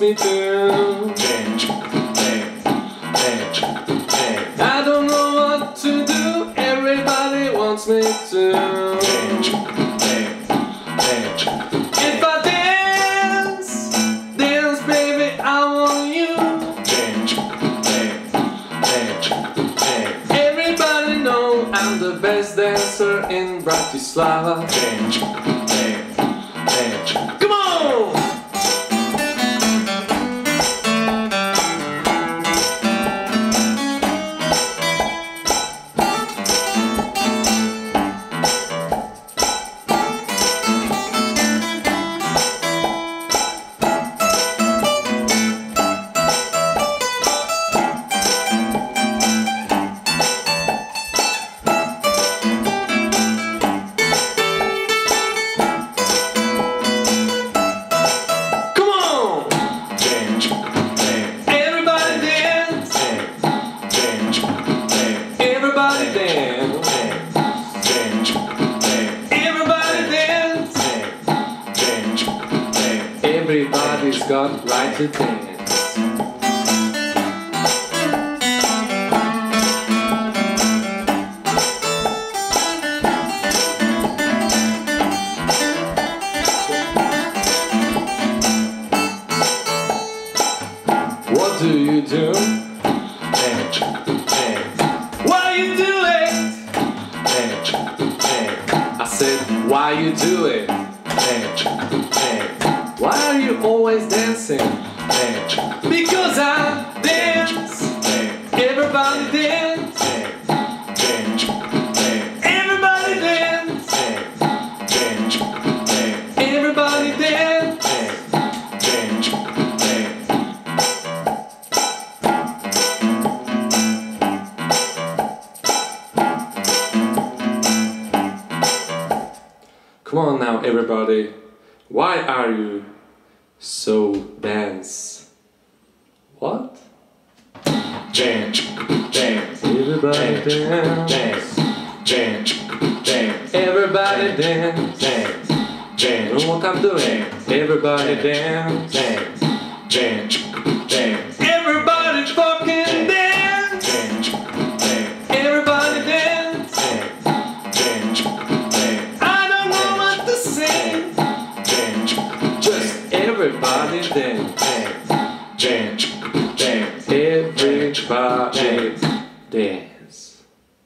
me to. I don't know what to do, everybody wants me to. If I dance, dance baby, I want you. Everybody know I'm the best dancer in Bratislava. Come on! Everybody's got right to dance. What do you do? Why you do it? I said, why you do it? Why are you always dancing? Because I dance. Everybody dance. Everybody dance. Everybody dance. Come on now, everybody. Why are you so dance? What? Dance, dance, Everybody dance. dance, dance, Everybody dance. dance, You know what I'm doing? Everybody dance. dance, dance, dance, Everybody fucking dance. dance, Everybody dance. dance, I don't know what to say. dance, Just everybody dance.